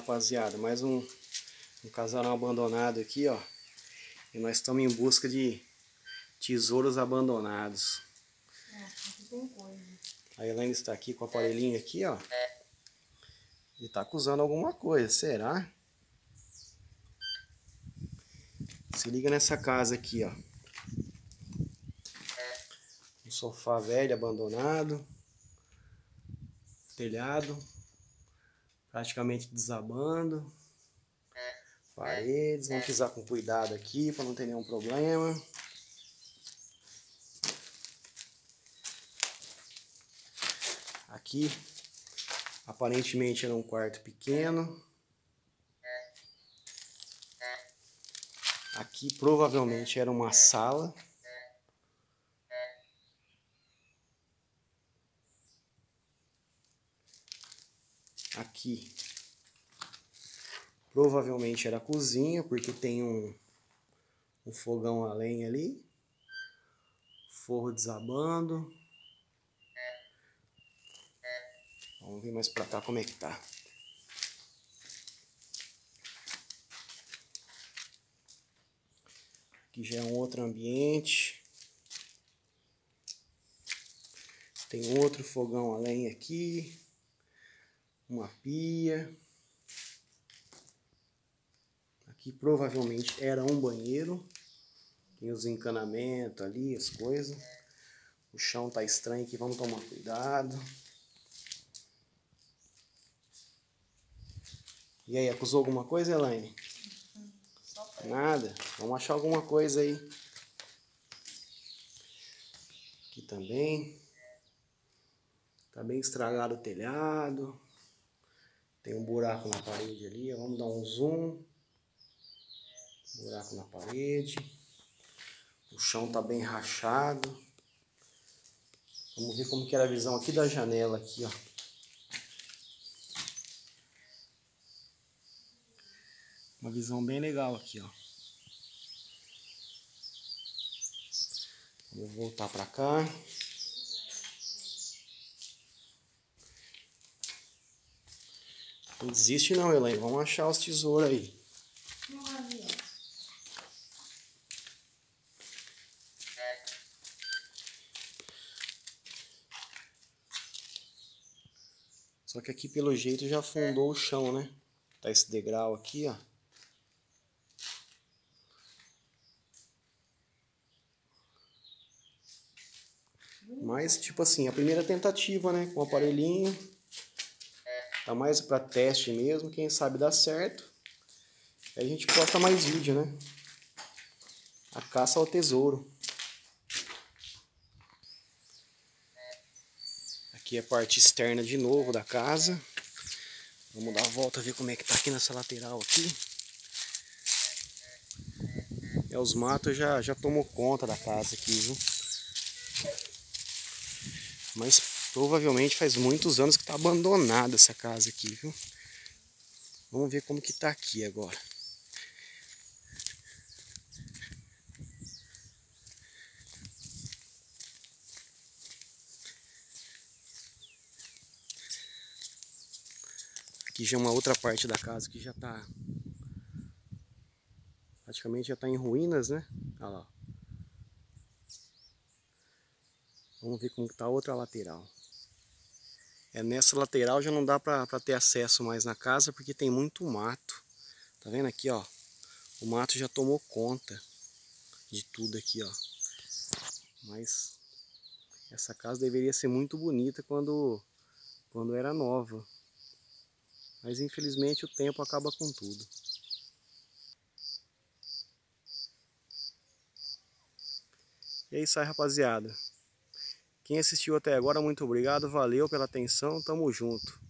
rapaziada, mais um casarão abandonado aqui, ó. E nós estamos em busca de tesouros abandonados. Aqui tem coisa. A Elaine está aqui com o aparelhinho aqui, ó. E tá acusando alguma coisa, será? Se liga nessa casa aqui, ó. Um sofá velho, abandonado. Telhado. Praticamente desabando. Paredes, vamos pisar com cuidado aqui para não ter nenhum problema. Aqui, aparentemente era um quarto pequeno. Aqui provavelmente era uma sala. Aqui provavelmente era a cozinha, porque tem um fogão a lenha ali. Forro desabando. Vamos ver mais pra cá como é que tá. Aqui já é um outro ambiente. Tem outro fogão a lenha aqui. Uma pia. Aqui provavelmente era um banheiro. Tem os encanamentos ali, as coisas. O chão tá estranho aqui, vamos tomar cuidado. E aí, acusou alguma coisa, Elaine? Nada? Vamos achar alguma coisa aí. Aqui também. Tá bem estragado o telhado. Tem um buraco na parede ali. Vamos dar um zoom. Buraco na parede. O chão tá bem rachado. Vamos ver como que era a visão aqui da janela aqui, ó. Uma visão bem legal aqui, ó. Vamos voltar pra cá. Não desiste não, Elaine. Vamos achar os tesouros aí. Só que aqui pelo jeito já afundou o chão, né? Tá esse degrau aqui, ó. Mas, tipo assim, a primeira tentativa, né? Com o aparelhinho. Tá mais pra teste mesmo. Quem sabe dá certo. Aí a gente posta mais vídeo, né? A caça ao tesouro. Aqui é a parte externa de novo da casa. Vamos dar a volta, ver como é que tá aqui nessa lateral aqui. Os matos já tomou conta da casa aqui, viu? Mas provavelmente faz muitos anos que tá abandonada essa casa aqui, viu? Vamos ver como que tá aqui agora. Aqui já é uma outra parte da casa que já tá... praticamente já tá em ruínas, né? Olha lá. Vamos ver como que tá a outra lateral. Nessa lateral já não dá pra ter acesso mais na casa, porque tem muito mato. Tá vendo aqui, ó? O mato já tomou conta de tudo aqui, ó. Mas essa casa deveria ser muito bonita quando era nova. Mas infelizmente o tempo acaba com tudo. E é isso aí, rapaziada. Quem assistiu até agora, muito obrigado. Valeu pela atenção. Tamo junto.